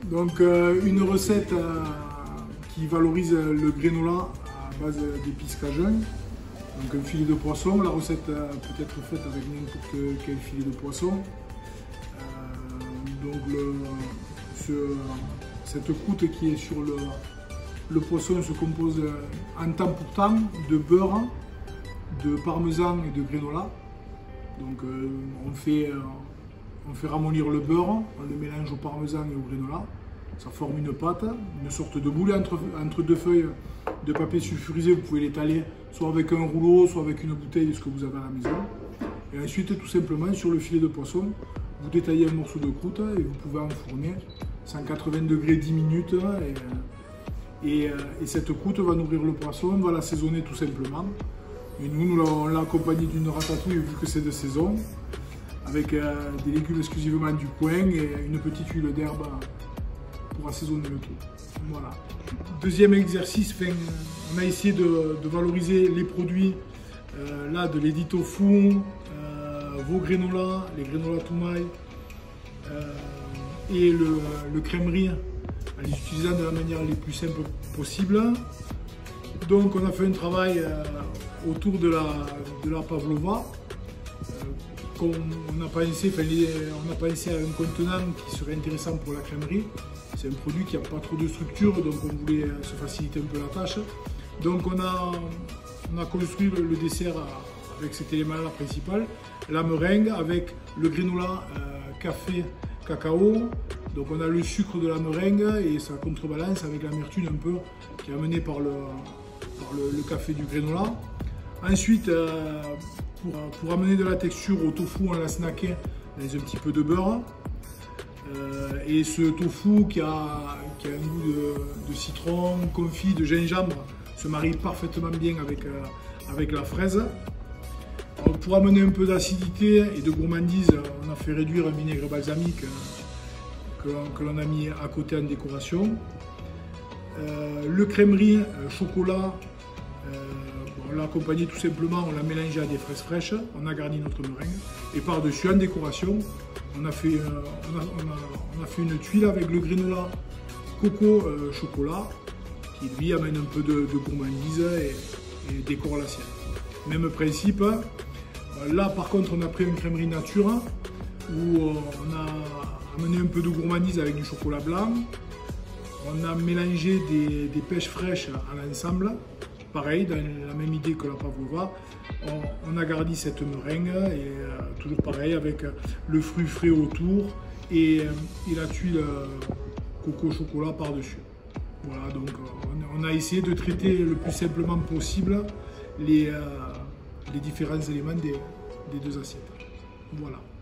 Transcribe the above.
Donc une recette qui valorise le granola à base d'épices cajun. Donc un filet de poisson, la recette peut être faite avec n'importe quel filet de poisson. Cette croûte qui est sur le poisson se compose en temps pour temps de beurre, de parmesan et de granola. Donc on fait ramollir le beurre, on le mélange au parmesan et au granola. Ça forme une pâte, une sorte de boule entre deux feuilles de papier sulfurisé. Vous pouvez l'étaler soit avec un rouleau, soit avec une bouteille, ce que vous avez à la maison. Et ensuite, tout simplement, sur le filet de poisson, vous détaillez un morceau de croûte et vous pouvez enfourner 180 degrés 10 minutes. Et cette croûte va nourrir le poisson, on va l'assaisonner tout simplement. Et nous on l'a accompagné d'une ratatouille vu que c'est de saison, avec des légumes exclusivement du coin et une petite huile d'herbe pour assaisonner le tout. Voilà. Deuxième exercice, on a essayé de valoriser les produits là de l'édit tofu, vos granola, les granola toumaï et le crème-riz en les utilisant de la manière les plus simple possible. Donc on a fait un travail autour de la pavlova. On a pensé à un contenant qui serait intéressant pour la crèmerie. C'est un produit qui n'a pas trop de structure, donc on voulait se faciliter un peu la tâche. Donc on a construit le dessert avec cet élément-là principal, la meringue avec le granola café cacao. Donc on a le sucre de la meringue et ça contrebalance avec l'amertume un peu qui est amenée par le café du granola. Ensuite, pour amener de la texture au tofu, on l'a snacké dans un petit peu de beurre. Et ce tofu qui a un goût de citron, confit, de gingembre se marie parfaitement bien avec la fraise. Alors, pour amener un peu d'acidité et de gourmandise, on a fait réduire un vinaigre balsamique que l'on a mis à côté en décoration. Le crème-riz chocolat, on l'a accompagné tout simplement, on l'a mélangé à des fraises fraîches, on a garni notre meringue et par-dessus en décoration, on a fait une tuile avec le granola coco chocolat qui lui amène un peu de gourmandise et décore l'assiette. Même principe, là par contre on a pris un crème-riz nature où on a amené un peu de gourmandise avec du chocolat blanc. On a mélangé des pêches fraîches à l'ensemble. Pareil, dans la même idée que la pavlova, on a garni cette meringue et toujours pareil avec le fruit frais autour et la tuile coco chocolat par-dessus. Voilà, donc on a essayé de traiter le plus simplement possible les différents éléments des deux assiettes. Voilà.